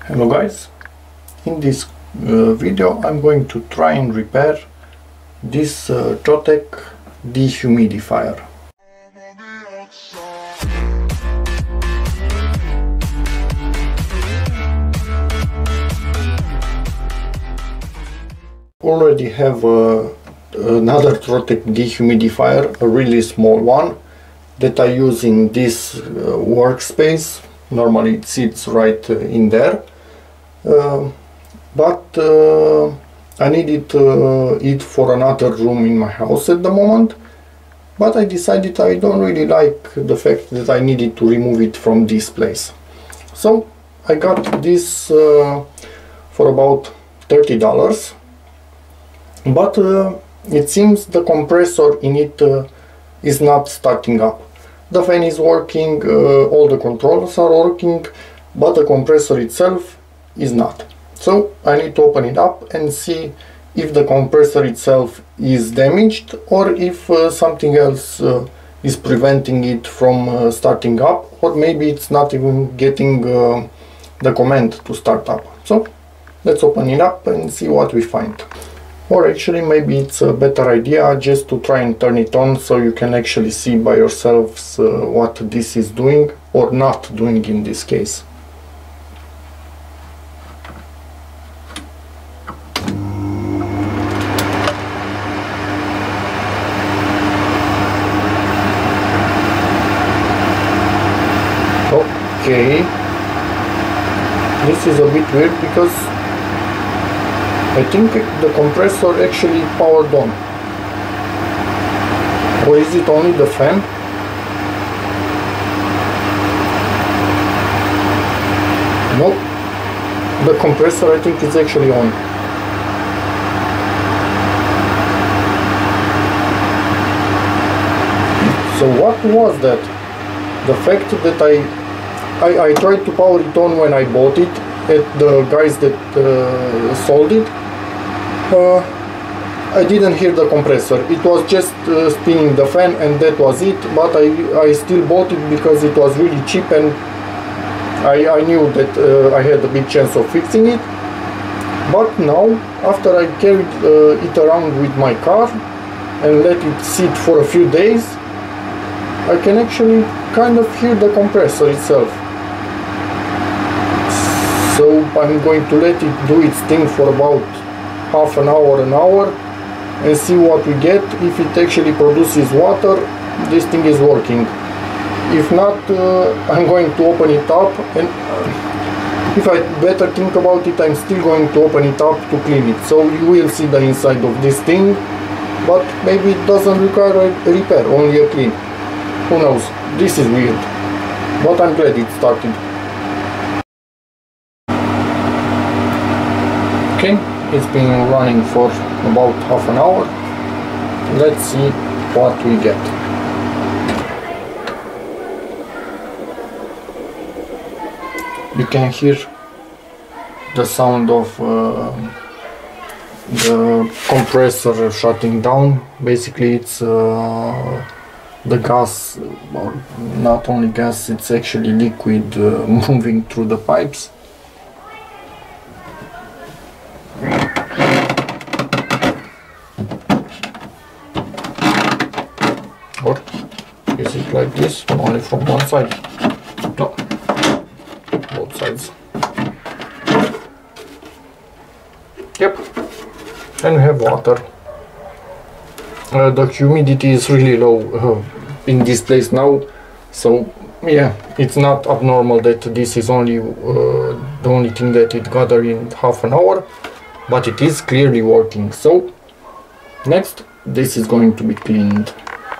Hello guys, in this video I'm going to try and repair this Trotec dehumidifier. Already have another Trotec dehumidifier, a really small one that I use in this workspace. Normally it sits right in there. But I needed it for another room in my house at the moment, but I decided I don't really like the fact that I needed to remove it from this place. So I got this for about $30, but it seems the compressor in it is not starting up. The fan is working, all the controls are working, but the compressor itself is not. So I need to open it up and see if the compressor itself is damaged or if something else is preventing it from starting up, or maybe it's not even getting the command to start up. So let's open it up and see what we find. Or actually maybe it's a better idea just to try and turn it on so you can actually see by yourselves what this is doing or not doing in this case. Okay, this is a bit weird because I think the compressor actually powered on. Or is it only the fan? Nope, the compressor I think is actually on. So what was that? The fact that I tried to power it on when I bought it at the guys that sold it. I didn't hear the compressor. It was just spinning the fan and that was it, but I still bought it because it was really cheap and I knew that I had a big chance of fixing it. But now, after I carried it around with my car and let it sit for a few days, I can actually kind of hear the compressor itself. So I'm going to let it do its thing for about half an hour, and see what we get. If it actually produces water, this thing is working. If not, I'm going to open it up, and if I better think about it, I'm still going to open it up to clean it. So you will see the inside of this thing, but maybe it doesn't require a repair, only a clean. Who knows? This is weird, but I'm glad it started. Okay, it's been running for about half an hour. Let's see what we get. You can hear the sound of the compressor shutting down. Basically it's the gas, or not only gas, it's actually liquid moving through the pipes. Or is it like this, only from one side? No, both sides. Yep, and we have water. The humidity is really low in this place now, so yeah, it's not abnormal that this is only the only thing that it gathered in half an hour, but it is clearly working. So next, this is going to be cleaned.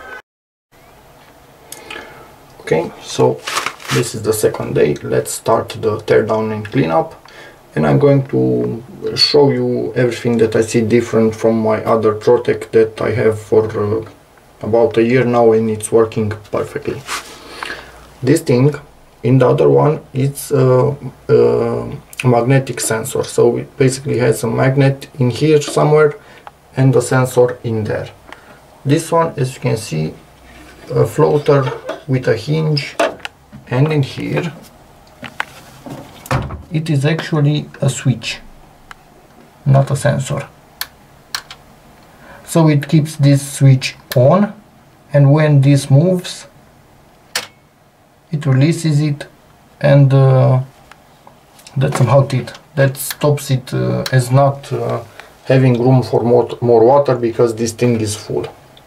Okay, so this is the second day. Let's start the tear down and clean up, and I'm going to show you everything that I see different from my other Trotec that I have for about a year now, and it's working perfectly. This thing in the other one, it's a magnetic sensor, so it basically has a magnet in here somewhere and a sensor in there. This one, as you can see, a floater with a hinge, and in here it is actually a switch, not a sensor. So it keeps this switch on, and when this moves, it releases it, and that's about it. That stops it as not having room for more water, because this thing is full.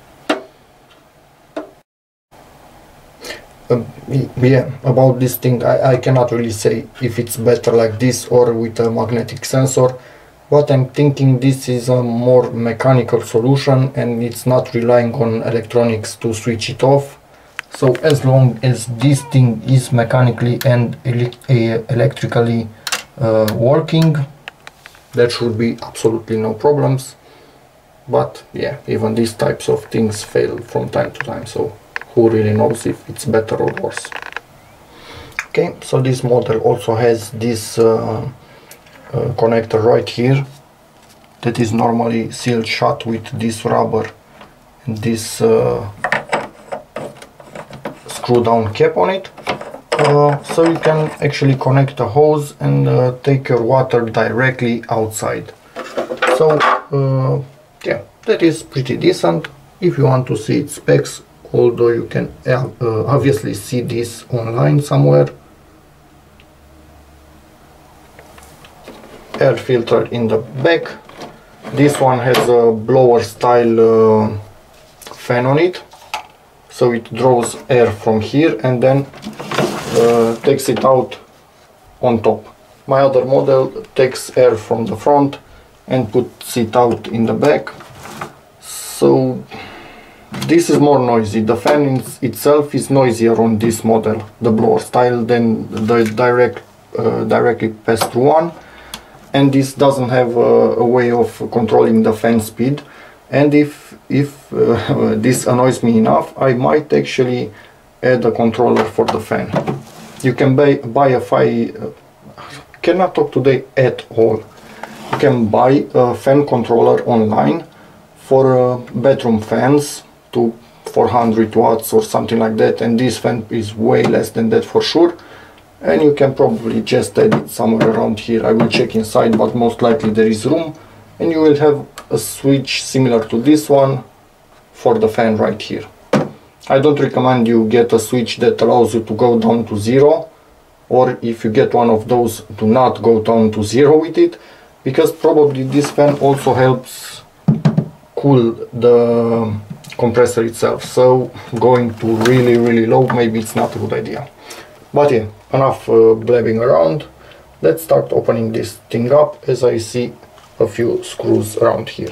Yeah, about this thing, I cannot really say if it's better like this or with a magnetic sensor, but I'm thinking this is a more mechanical solution and it's not relying on electronics to switch it off. So as long as this thing is mechanically and electrically working, there should be absolutely no problems. But yeah, even these types of things fail from time to time, so who really knows if it's better or worse. Okay, so this model also has this connector right here that is normally sealed shut with this rubber and this screw down cap on it. So you can actually connect a hose and take your water directly outside. So yeah, that is pretty decent. If you want to see its specs, although you can obviously see this online somewhere. Air filter in the back. This one has a blower style fan on it, so it draws air from here and then takes it out on top. My other model takes air from the front and puts it out in the back. So this is more noisy. The fan itself is noisier on this model, the blower style, than the directly pass-through one. And this doesn't have a way of controlling the fan speed. And if this annoys me enough, I might actually add a controller for the fan. You can buy a cannot talk today at all. You can buy a fan controller online for bedroom fans to 400 watts or something like that, and this fan is way less than that for sure, and you can probably just add it somewhere around here. I will check inside, but most likely there is room, and you will have a switch similar to this one for the fan right here. I don't recommend you get a switch that allows you to go down to 0, or if you get one of those, do not go down to 0 with it, because probably this fan also helps cool the compressor itself, so going to really low, maybe it's not a good idea. But yeah, enough blabbing around. Let's start opening this thing up, as I see a few screws around here.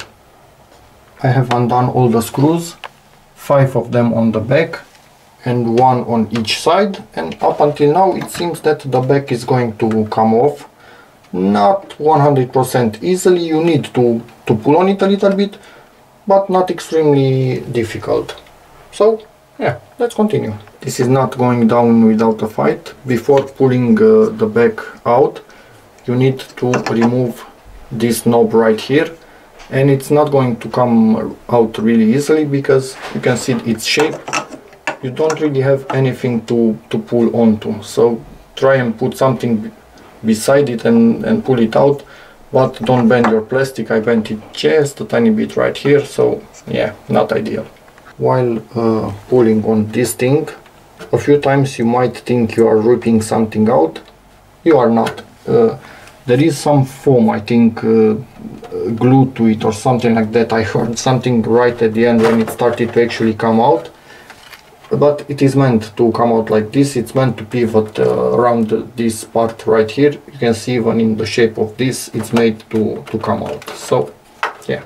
I have undone all the screws, 5 of them on the back and 1 on each side, and up until now it seems that the back is going to come off. Not 100% easily, you need to pull on it a little bit, but not extremely difficult. So yeah, let's continue. This is not going down without a fight. Before pulling the back out, you need to remove this knob right here, and it's not going to come out really easily because you can see its shape. You don't really have anything to pull onto, so try and put something beside it and pull it out, but don't bend your plastic. I bent it just a tiny bit right here, so yeah, not ideal. While pulling on this thing, a few times you might think you are ripping something out. You are not. There is some foam, I think, glued to it or something like that. I heard something right at the end when it started to actually come out. But it is meant to come out like this. It's meant to pivot around this part right here. You can see even in the shape of this, it's made to come out. So yeah,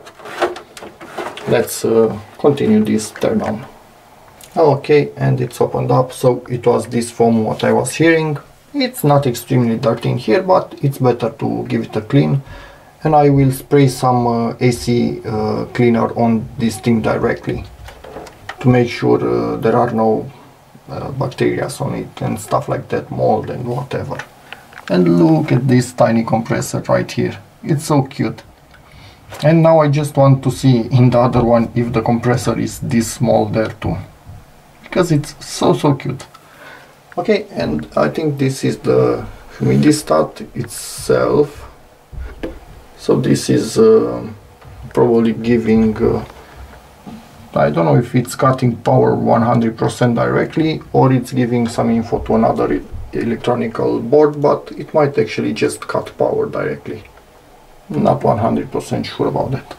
let's continue this teardown. Okay, and it's opened up. So it was this foam what I was hearing. It's not extremely dirty in here, but it's better to give it a clean. And I will spray some AC cleaner on this thing directly, to make sure there are no bacteria on it and stuff like that, mold and whatever. And look at this tiny compressor right here. It's so cute. And now I just want to see in the other one if the compressor is this small there too, because it's so cute. Okay, and I think this is the humidistat itself, so this is probably giving I don't know if it's cutting power 100% directly or it's giving some info to another electronical board, but it might actually just cut power directly. Not 100% sure about that.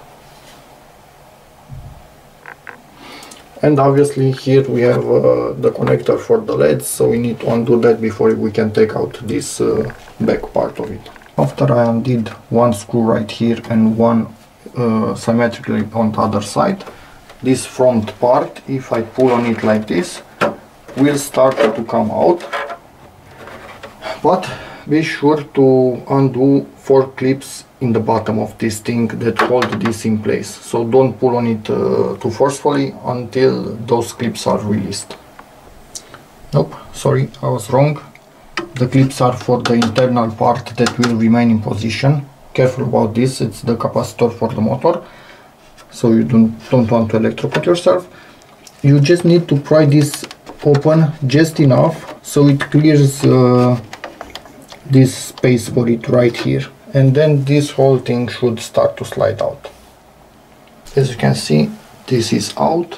And obviously here we have the connector for the LEDs, so we need to undo that before we can take out this back part of it. After I undid one screw right here and one symmetrically on the other side, this front part, if I pull on it like this, will start to come out. But be sure to undo 4 clips in the bottom of this thing that hold this in place. So don't pull on it too forcefully until those clips are released. Nope, sorry, I was wrong. The clips are for the internal part that will remain in position. Careful about this, it's the capacitor for the motor. So you don't want to electrocute yourself. You just need to pry this open just enough so it clears this space for it right here, and then this whole thing should start to slide out. As you can see, this is out.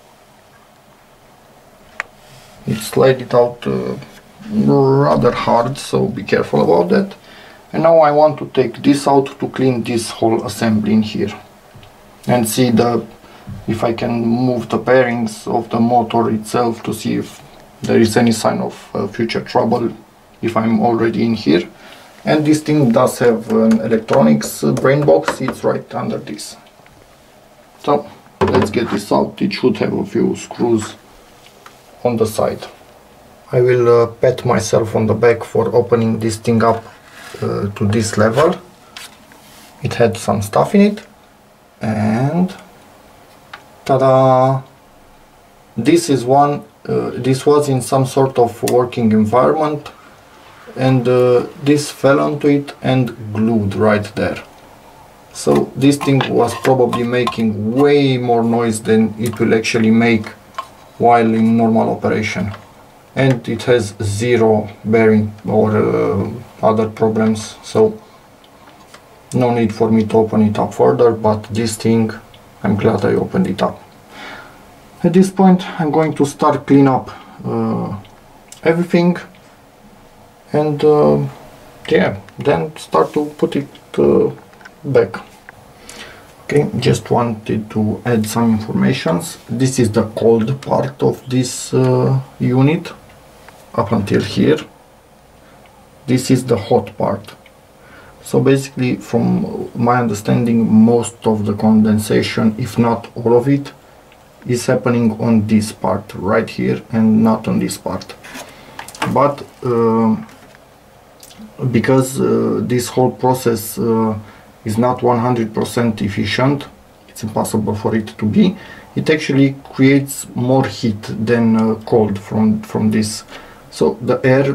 It slid out rather hard, so be careful about that. And now I want to take this out to clean this whole assembly in here and see if I can move the bearings of the motor itself to see if there is any sign of future trouble if I'm already in here. And this thing does have an electronics brain box, it's right under this. So let's get this out. It should have a few screws on the side. I will pat myself on the back for opening this thing up to this level. It had some stuff in it, and ta-da! This is one. This was in some sort of working environment, and this fell onto it and glued right there. So this thing was probably making way more noise than it will actually make while in normal operation. And it has zero bearing or other problems, so no need for me to open it up further, but this thing, I'm glad I opened it up. At this point I'm going to start clean up everything, and yeah, then start to put it back. Okay, just wanted to add some informations. This is the cold part of this unit up until here. This is the hot part. So basically, from my understanding, most of the condensation, if not all of it, is happening on this part right here and not on this part. But because this whole process is not 100% efficient, it's impossible for it to be, it actually creates more heat than cold from this. So the air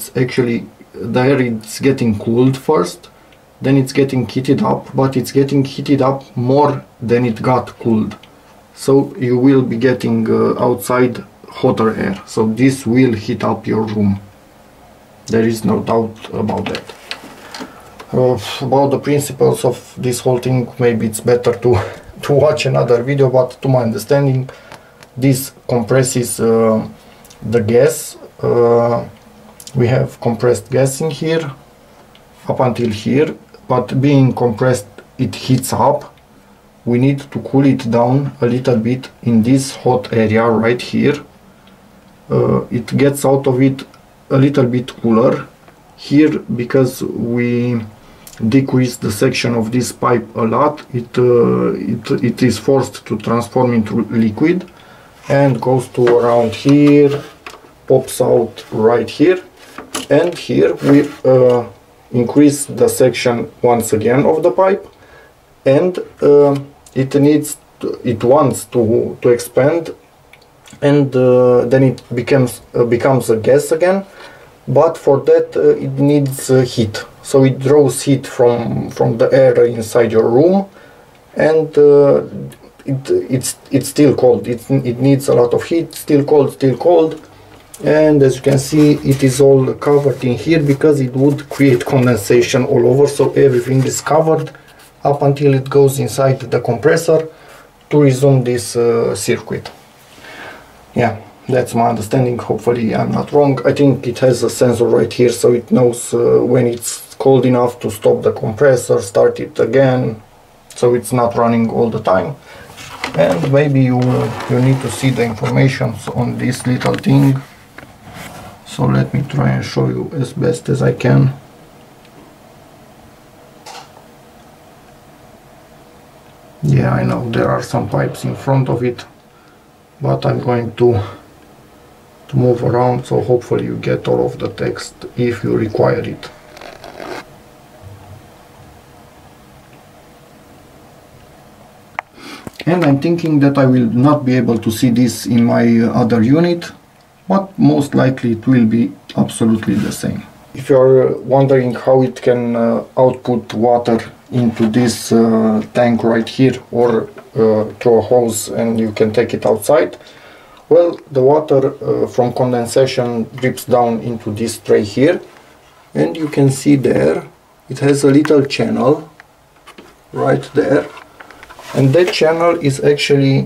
it's getting cooled first, then it's getting heated up, but it's getting heated up more than it got cooled. So you will be getting outside hotter air, so this will heat up your room. There is no doubt about that. About the principles of this whole thing, maybe it's better to watch another video, but to my understanding, this compresses the gas. We have compressed gas in here up until here, but being compressed, it heats up. We need to cool it down a little bit in this hot area right here. It gets out of it a little bit cooler here, because we decrease the section of this pipe a lot. It is forced to transform into liquid and goes to around here, pops out right here, and here we increase the section once again of the pipe, and it wants to expand, and then it becomes a gas again. But for that it needs heat, so it draws heat from the air inside your room, and it's still cold. It needs a lot of heat, still cold, and as you can see it is all covered in here because it would create condensation all over, so everything is covered up until it goes inside the compressor to resume this circuit. Yeah, that's my understanding. Hopefully I'm not wrong. I think it has a sensor right here, so it knows when it's cold enough to stop the compressor, start it again, so it's not running all the time. And maybe you need to see the information on this little thing, so let me try and show you as best as I can. Yeah, I know there are some pipes in front of it, but I'm going to move around, so hopefully you get all of the text if you require it. And I'm thinking that I will not be able to see this in my other unit, but most likely it will be absolutely the same. If you're wondering how it can output water into this tank right here, or through a hose and you can take it outside, well, the water from condensation drips down into this tray here, and you can see there it has a little channel right there, and that channel is actually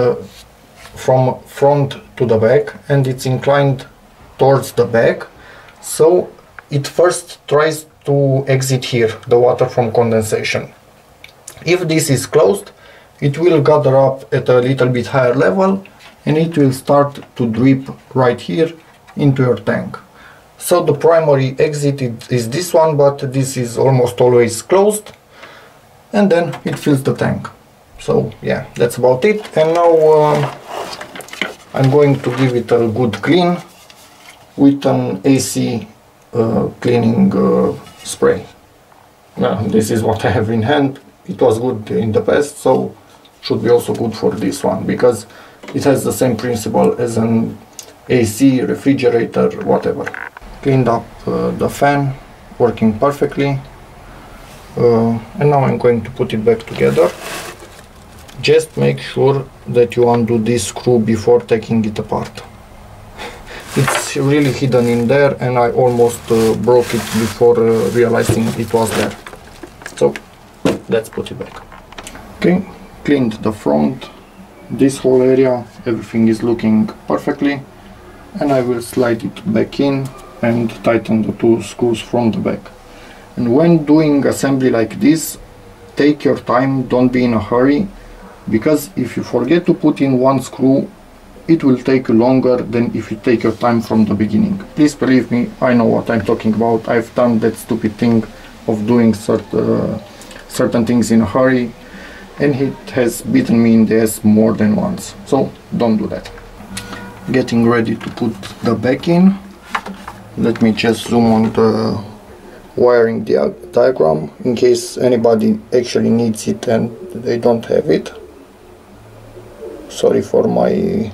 from front to the back, and it's inclined towards the back, so it first tries to exit here, the water from condensation. If this is closed, it will gather up at a little bit higher level and it will start to drip right here into your tank. So the primary exit is this one, but this is almost always closed, and then it fills the tank. So yeah, that's about it. And now I'm going to give it a good clean with an AC cleaning spray. Now this is what I have in hand. It was good in the past, so should be also good for this one, because it has the same principle as an AC, refrigerator, whatever. Cleaned up the fan, working perfectly, and now I'm going to put it back together. Just make sure that you undo this screw before taking it apart. It's really hidden in there, and I almost broke it before realizing it was there. So let's put it back. Okay, cleaned the front, this whole area, everything is looking perfectly, and I will slide it back in and tighten the two screws from the back. And when doing assembly like this, take your time, don't be in a hurry, because if you forget to put in one screw, it will take longer than if you take your time from the beginning. Please believe me, I know what I'm talking about. I've done that stupid thing of doing certain things in a hurry, and it has beaten me in the ass more than once. So don't do that. Getting ready to put the back in. Let me just zoom on the wiring diagram in case anybody actually needs it and they don't have it. Sorry for my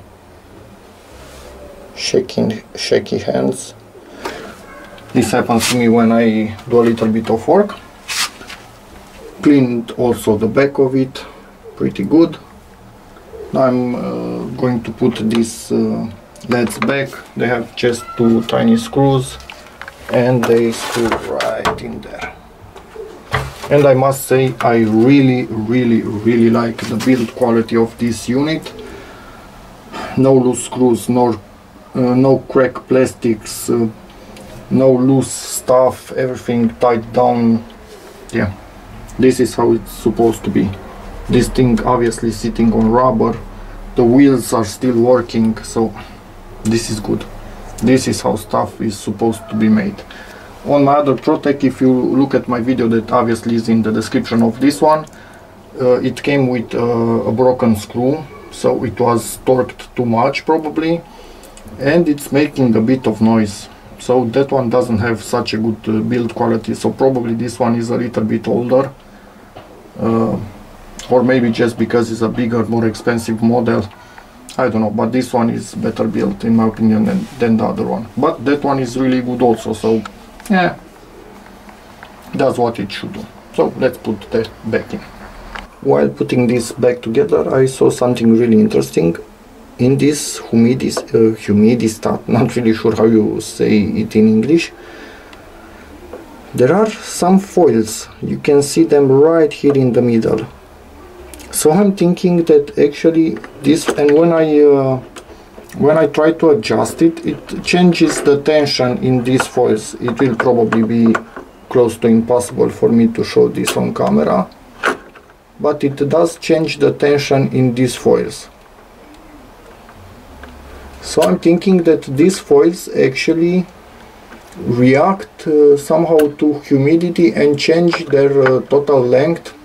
shaky hands. This happens to me when I do a little bit of work. Cleaned also the back of it pretty good. Now I'm going to put these LEDs back. They have just two tiny screws and they screw right in there. And I must say, I really like the build quality of this unit. No loose screws, no crack plastics, no loose stuff, everything tied down. Yeah, this is how it's supposed to be. This thing obviously sitting on rubber, the wheels are still working, so this is good. This is how stuff is supposed to be made. On my other Protec, if you look at my video that obviously is in the description of this one, it came with a broken screw, so it was torqued too much probably, and it's making a bit of noise. So that one doesn't have such a good build quality, so probably this one is a little bit older, or maybe just because it's a bigger, more expensive model, I don't know, but this one is better built in my opinion than the other one. But that one is really good also, so yeah, that's what it should do. So let's put that back in. While putting this back together, I saw something really interesting. in this humidistat, not really sure how you say it in English, there are some foils. You can see them right here in the middle. So I'm thinking that actually this, and when I try to adjust it, it changes the tension in these foils. It will probably be close to impossible for me to show this on camera, but it does change the tension in these foils. So I'm thinking that these foils actually react somehow to humidity and change their total length.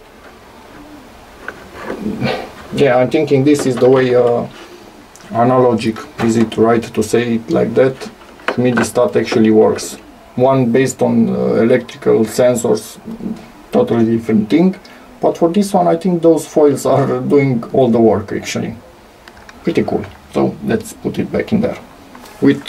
Yeah, I'm thinking this is the way analogic, is it right to say it like that? Humidistat actually works. One based on electrical sensors, totally different thing. But for this one, I think those foils are doing all the work actually. Pretty cool. So let's put it back in there with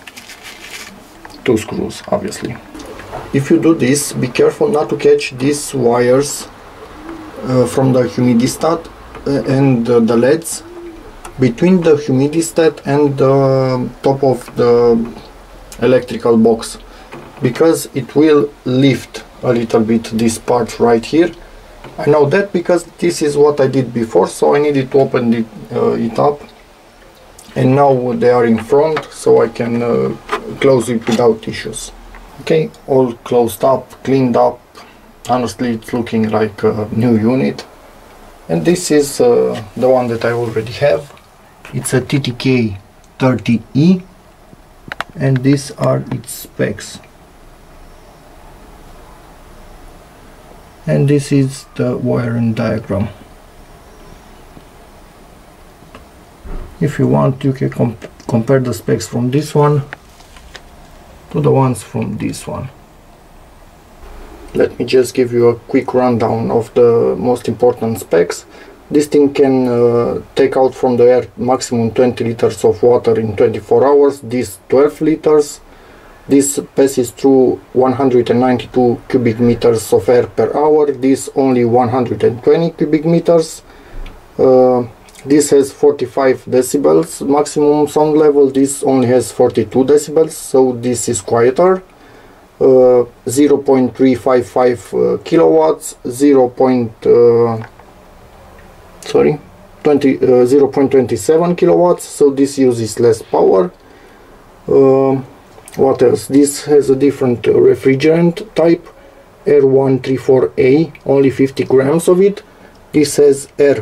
2 screws, obviously. If you do this, be careful not to catch these wires from the humidistat and the LEDs between the humidistat and the top of the electrical box, because it will lift a little bit this part right here. I know that because this is what I did before, so I needed to open it up, and now they are in front, so I can close it without issues. Okay, all closed up, cleaned up. Honestly, it's looking like a new unit. And this is the one that I already have. It's a TTK 30E, and these are its specs. And this is the wiring diagram. If you want, you can compare the specs from this one to the ones from this one. Let me just give you a quick rundown of the most important specs. This thing can take out from the air maximum 20 liters of water in 24 hours, this 12 liters. This passes through 192 cubic meters of air per hour, this only 120 cubic meters. This has 45 decibels maximum sound level, this only has 42 decibels, so this is quieter. 0.355 kilowatts, 0.27 kilowatts, so this uses less power. What else? This has a different refrigerant type, R134A, only 50 grams of it. This has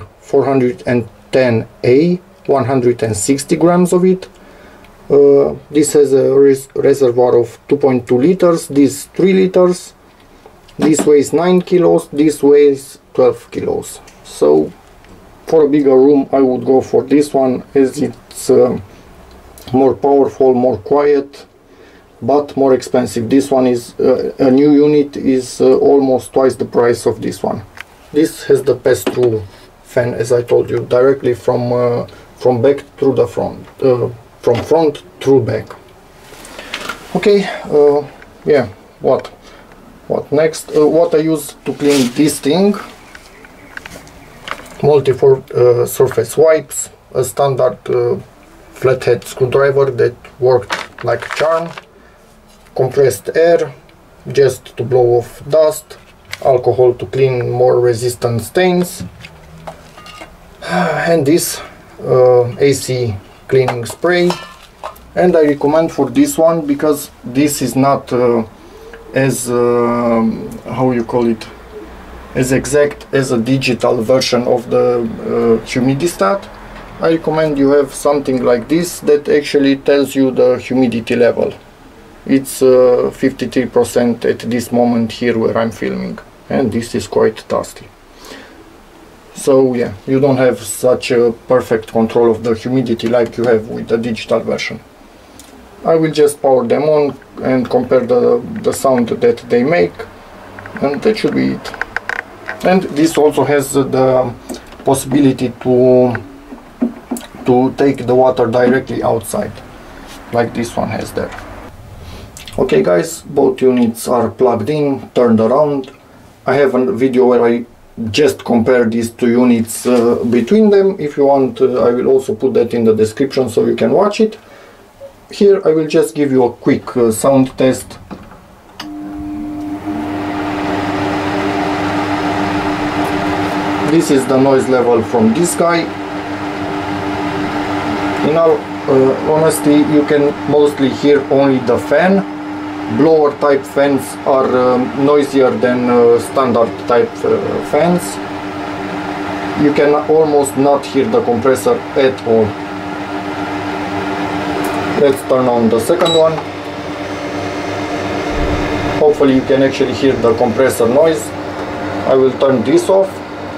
R410A, 160 grams of it. This has a reservoir of 2.2 liters, this 3 liters. This weighs 9 kilos, this weighs 12 kilos. So for a bigger room I would go for this one, as it's more powerful, more quiet, but more expensive. This one is a new unit, is almost twice the price of this one. This has the pass-through fan, as I told you, directly from back through the front, from front through back. Okay, yeah, what next? What I use to clean this thing: multi-surface wipes, a standard flathead screwdriver that worked like a charm, compressed air just to blow off dust, alcohol to clean more resistant stains, and this AC cleaning spray. And I recommend for this one because this is not as how you call it, as exact as a digital version of the humidistat. I recommend you have something like this that actually tells you the humidity level. It's 53% at this moment here where I'm filming, and this is quite dusty. So yeah, you don't have such a perfect control of the humidity like you have with the digital version. I will just power them on and compare the sound that they make, and that should be it. And this also has the possibility to take the water directly outside, like this one has there. Okay guys, both units are plugged in, turned around. I have a video where I just compare these two units between them. If you want, I will also put that in the description so you can watch it. Here I will just give you a quick sound test. This is the noise level from this guy. In all honesty, you can mostly hear only the fan. Blower type fans are noisier than standard type fans. You can almost not hear the compressor at all. Let's turn on the second one. Hopefully you can actually hear the compressor noise. I will turn this off.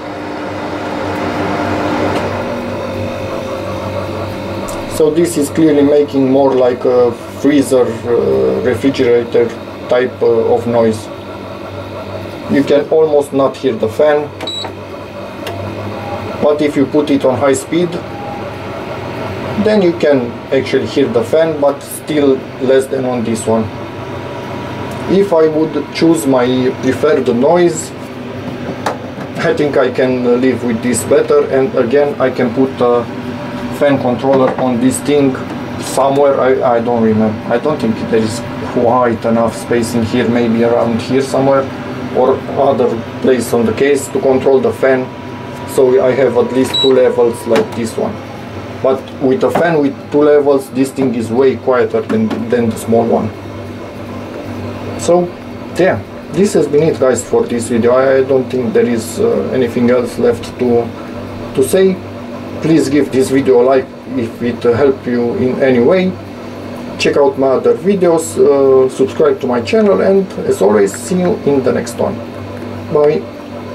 So this is clearly making more like a freezer, refrigerator type of noise. You can almost not hear the fan, but if you put it on high speed, then you can actually hear the fan, but still less than on this one. If I would choose my preferred noise, I think I can live with this better, and again I can put a fan controller on this thing somewhere. I don't remember. I don't think there is quite enough space in here, maybe around here somewhere or other place on the case to control the fan, so I have at least 2 levels like this one. But with a fan with 2 levels, this thing is way quieter than the small one. So yeah, this has been it guys for this video. I don't think there is anything else left to say. Please give this video a like if it helped you in any way. Check out my other videos, subscribe to my channel, and as always, see you in the next one. Bye.